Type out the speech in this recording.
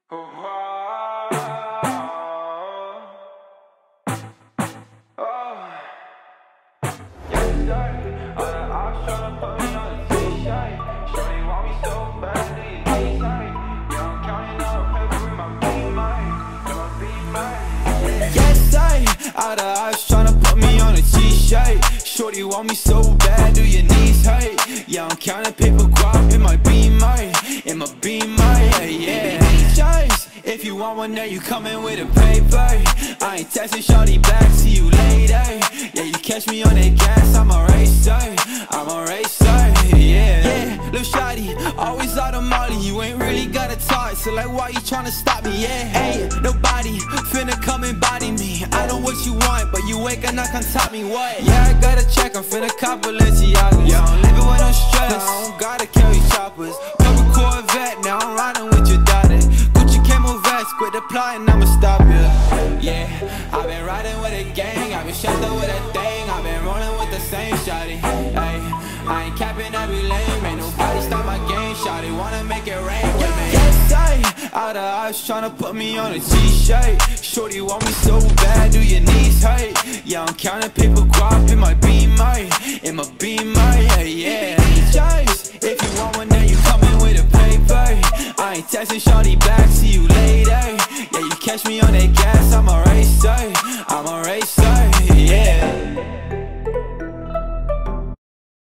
Out of eyes tryna put me on a t-shirt. Shorty want me so bad, do your knees hurt? Yeah, I'm counting paper guap in my beamer, yeah. Choice, if you want one, then you coming with a paper. I ain't texting shorty back, see you later. Yeah, you catch me on that gas, I'm a racer, yeah. Lil' shawty, always out of molly, you ain't really got a talk, so like why you tryna stop me, yeah? Hey, nobody finna come and body me. I know what you want, but you ain't gonna come top me, what? Yeah, I got a check, I'm finna cop Balenciagas. Yeah, I'm living with no stress, I don't gotta carry choppers. Double Corvette, now I'm riding with your daughter. Gucci camo vest, quit the plotting, I'ma stop you. Yeah, I've been riding with a gang, I've been strapped up with a thing, I've been rolling with the same shawty. Hey, I ain't capping every lane, ain't nobody stop my game, shawty wanna make it rain with me. Out of eyes tryna put me on a t-shirt. Shorty want me so bad, do your knees hurt? Yeah, I'm counting paper guap in my beamer, yeah. Choice, if you want one, then you coming with a paper. I ain't texting shorty back, see you later. Yeah, you catch me on that gas,